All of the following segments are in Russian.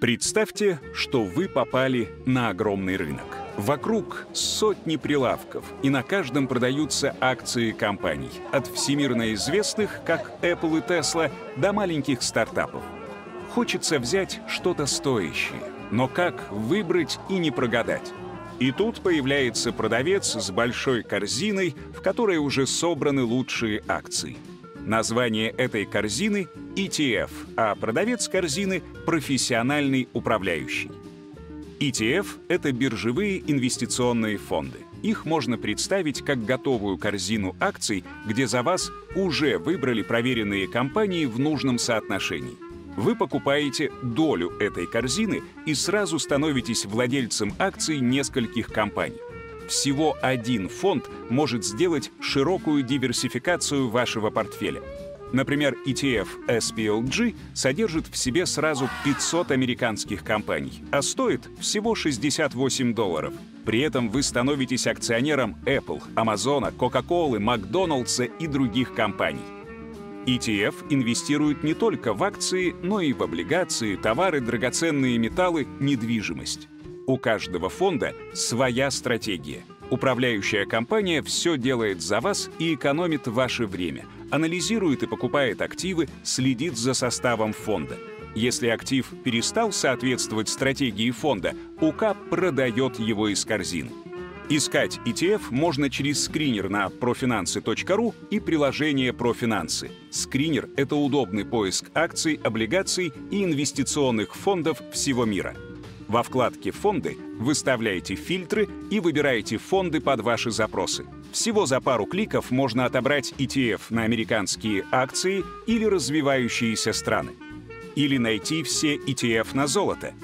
Представьте, что вы попали на огромный рынок. Вокруг сотни прилавков, и на каждом продаются акции компаний. От всемирно известных, как Apple и Tesla, до маленьких стартапов. Хочется взять что-то стоящее, но как выбрать и не прогадать? И тут появляется продавец с большой корзиной, в которой уже собраны лучшие акции. Название этой корзины — ETF, а продавец корзины — профессиональный управляющий. ETF — это биржевые инвестиционные фонды. Их можно представить как готовую корзину акций, где за вас уже выбрали проверенные компании в нужном соотношении. Вы покупаете долю этой корзины и сразу становитесь владельцем акций нескольких компаний. Всего один фонд может сделать широкую диверсификацию вашего портфеля. Например, ETF SPLG содержит в себе сразу 500 американских компаний, а стоит всего $68. При этом вы становитесь акционером Apple, Amazon, Coca-Cola, Макдоналдса и других компаний. ETF инвестирует не только в акции, но и в облигации, товары, драгоценные металлы, недвижимость. У каждого фонда своя стратегия. Управляющая компания все делает за вас и экономит ваше время, анализирует и покупает активы, следит за составом фонда. Если актив перестал соответствовать стратегии фонда, УК продает его из корзины. Искать ETF можно через скринер на profinance.ru и приложение ProFinance. Скринер — это удобный поиск акций, облигаций и инвестиционных фондов всего мира. Во вкладке «Фонды» выставляете фильтры и выбираете фонды под ваши запросы. Всего за пару кликов можно отобрать ETF на американские акции или развивающиеся страны. Или найти все ETF на золото.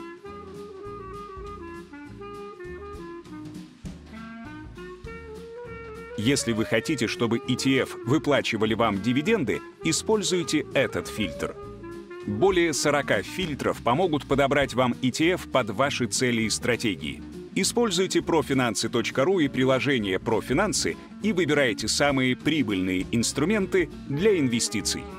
Если вы хотите, чтобы ETF выплачивали вам дивиденды, используйте этот фильтр. Более 40 фильтров помогут подобрать вам ETF под ваши цели и стратегии. Используйте profinance.ru и приложение ProFinance и выбирайте самые прибыльные инструменты для инвестиций.